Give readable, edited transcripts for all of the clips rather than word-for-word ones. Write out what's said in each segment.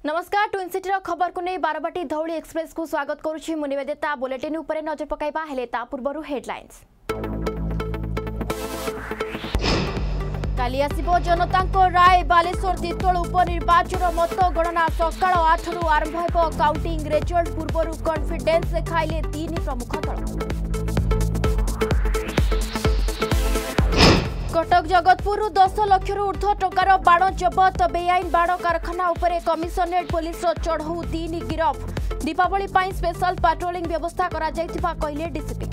नमस्कार twin city खबर को नहीं बारबाटी धौली एक्सप्रेस को स्वागत करुछि मु निवेदिता बुलेटिन ऊपर नजर पकाइबा हेले ता पूर्वरु हेडलाइंस काली आसीबो जनतांको राय बालेश्वर तीतोल उपनिर्वाचन मत गणना सकाळ 8 रु आरंभ हेबो काउंटिंग रिजल्ट पूर्वरु कॉन्फिडेंस देखाइले तीन प्रमुख दल कटक जगतपुर 10 लाख ऊर्ध्व टंकार बाण जबत बेआईन बाण कारखाना उपरे कमिशनरेट पुलिस चढ़ऊ 3 गिरफ दीपावली पाई स्पेशल पेट्रोलिंग व्यवस्था करा जायतिबा कहिले डीसीपी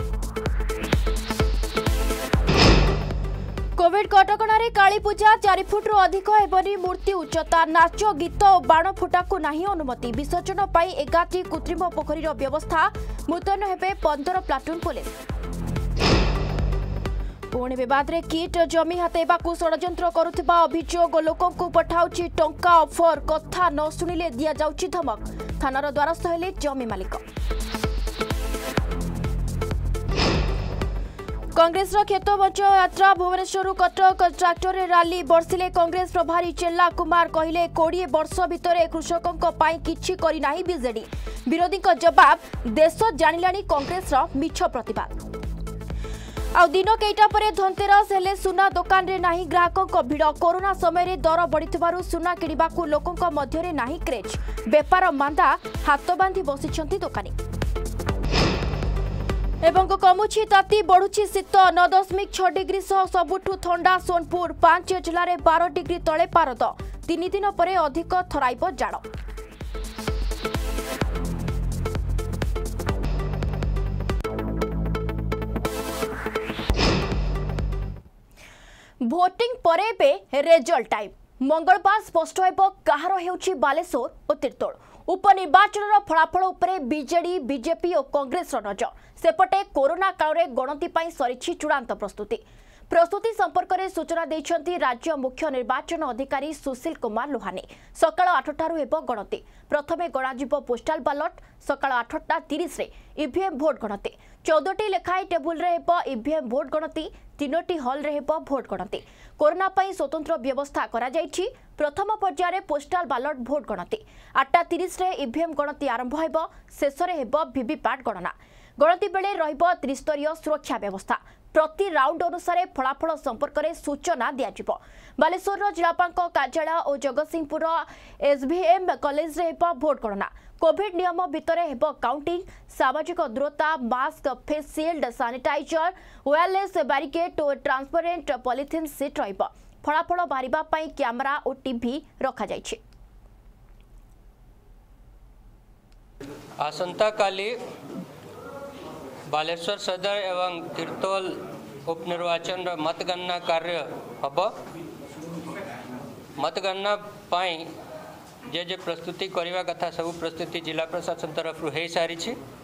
कोविड कटकणारे काली पूजा 4 फुट रु अधिक हेबनी मूर्ति उच्चता नाच गीत और बाण फुटा को नहीं अनुमति विसर्जन पाई 11 कृत्रिम पोखरी व्यवस्था मुतयन हेबे 15 प्लाटून पुलिस पुणी विवाद रे किट जमी हातेबा षड्यंत्र करुथिबा अभियोग लोकों को पठाउछि टंका ऑफर कथा न सुनिले दिया जाउछि धमक थानार द्वारस्थ हेले जमी मालिक कांग्रेस खेत बंच यात्रा भुवनेश्वर कटक ट्रैक्टर रैली बर्षिले कांग्रेस प्रभारी चेल्ला कुमार कहिले 20 वर्ष भितर कृषकों पाई किछि करि नाही बीजेडी विरोधी जवाब देश जानिलाणी कांग्रेस मिछ प्रतिवाद आउ दिन केटा परे धनतेरस हेले सुना दुकान रे नाही ग्राहकों को भिड़ कोरोना समय रे दर बढ़िथिबारु सुना किनिबाकू लोकों को मध्य रे नाही क्रेज व्यापार मांदा हाथ बांधी बसिछंती दुकानी एवं कमुछि ताती बढ़ुछि शीत 9.6 डिग्री सह सबुठु ठंडा सोनपुर 5 जिल्ला रे 12 डिग्री तले पारद 3 दिन परे अधिक थराइब जाड़ भोटिंग परे बे रिजल्ट टाइम मंगलवार स्पष्ट हेबो कहार हेउछि बालेश्वर और तीर्तोल उपनिर्वाचन फलाफल उपरे बीजेडी बीजेपी और कांग्रेस नजर सेपटे कोरोना काल रे गणति पाई सरिछि चूड़ांत प्रस्तुति संपर्क में सूचना देइछंती राज्य मुख्य निर्वाचन अधिकारी सुशील कुमार लोहानी सकाळ 8 टारु हेबो गणति प्रथमे गणाजिबो पोस्टाल बैलेट सकाळ 8:30 रे ईवीएम भोट गणति 14टी लेखाई टेबुल रे हेबो ईवीएम भोट गणति 3टी हॉल रे हेबो भोट गणति कोरोना पाई स्वतंत्र व्यवस्था करा जायछि प्रथम पर्याय पोस्टाल बैलेट भोट गणति 8:30 रे ईवीएम गणति आरंभ हेबो शेष रे हेबो वीवीपैट गणना गणति बेले रहिबो त्रिस्तरीय सुरक्षा व्यवस्था प्रति राउंड अनुसार फलाफल संपर्क में सूचना दिया बालेश्वर जिलापाल कार्यालय और जगतसिंहपुर एसभीएम कॉलेज रे भोट गणना कोविड नियम भितर हेब काउंटिंग सामाजिक दूरता mask face shield sanitizer wireless barricade और ट्रांसपेरेंट पॉलिथिन सीट रहिबो फलाफल बाहरिबा पई कैमरा और टीवी रखा जायछि आसंता काली बालेश्वर सदर एवं तीर्तोल उपनिर्वाचन मतगणना कार्य हम मतगणना पाई जे प्रस्तुति करने कथा सब प्रस्तुति जिला प्रशासन तरफ हो सारी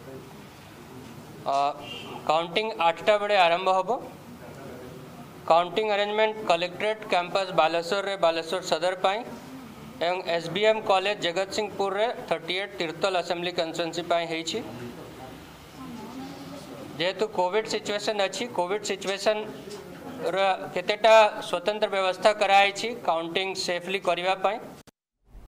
काउंटिंग 8टा बेले आरंभ हम counting arrangement collectorate campus Baleswar रे बालेश्वर सदर पाई एवं एसबीएम कॉलेज जगतसिंहपुर रे 38 तीर्तोल असेंबली कन्स्टिट्युएंसी पाई हेछि जेहेतु कोविड सिचुएशन अच्छी कोविड सिचुएशन केतेटा स्वतंत्र व्यवस्था कराई काउंटिंग सेफली करने